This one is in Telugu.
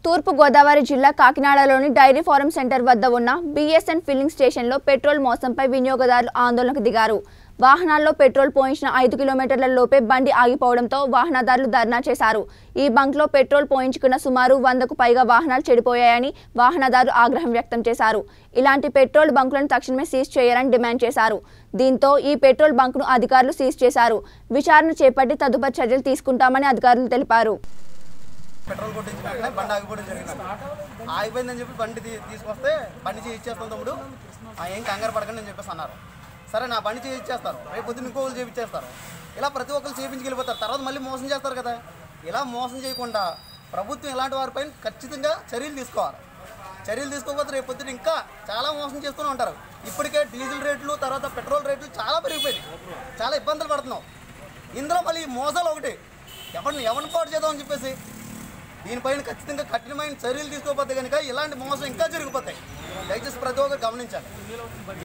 తూర్పు గోదావరి జిల్లా కాకినాడలోని డైరీ ఫారం సెంటర్ వద్ద ఉన్న బీఎస్ఎన్ ఫిల్లింగ్ స్టేషన్లో పెట్రోల్ మోసంపై వినియోగదారులు ఆందోళనకు దిగారు. వాహనాల్లో పెట్రోల్ పోయించిన 5 కిలోమీటర్ల లోపే బండి ఆగిపోవడంతో వాహనదారులు ధర్నా చేశారు. ఈ బంక్లో పెట్రోల్ పోయించుకున్న సుమారు 100కు పైగా వాహనాలు చెడిపోయాయని వాహనదారులు ఆగ్రహం వ్యక్తం చేశారు. ఇలాంటి పెట్రోల్ బంకులను తక్షణమే సీజ్ చేయాలని డిమాండ్ చేశారు. దీంతో ఈ పెట్రోల్ బంక్ను అధికారులు సీజ్ చేశారు. విచారణ చేపట్టి తదుపరి చర్యలు తీసుకుంటామని అధికారులు తెలిపారు. పెట్రోల్ కొట్టించిన బండి ఆగిపోవడం జరిగింది. ఆగిపోయిందని చెప్పి బండి తీసుకొస్తే బండి చేయించేస్తాం తమ్ముడు, ఏం కంగారు పడకండి అని చెప్పేసి అన్నారు. సరే నా బండి చేయించేస్తారు, రేపు పొద్దున్న ఇంకోళ్ళు చేయించేస్తారు. ఇలా ప్రతి ఒక్కరు చేయించుకెళ్ళిపోతారు. తర్వాత మళ్ళీ మోసం చేస్తారు కదా. ఇలా మోసం చేయకుండా ప్రభుత్వం ఇలాంటి వారిపైన ఖచ్చితంగా చర్యలు తీసుకోవాలి. చర్యలు తీసుకోకపోతే రేపు పొద్దున ఇంకా చాలా మోసం చేస్తూనే ఉంటారు. ఇప్పటికే డీజిల్ రేట్లు, తర్వాత పెట్రోల్ రేట్లు చాలా పెరిగిపోయినాయి. చాలా ఇబ్బందులు పడుతున్నాం. ఇందులో మళ్ళీ మోసాలు ఒకటి ఎవరిని పాటు చేద్దామని చెప్పేసి దీనిపైన ఖచ్చితంగా కఠినమైన చర్యలు తీసుకోకపోతే కనుక ఇలాంటి మోసం ఇంకా జరిగిపోతాయి. దయచేసి ప్రతి ఒక్కరు గమనించాలి.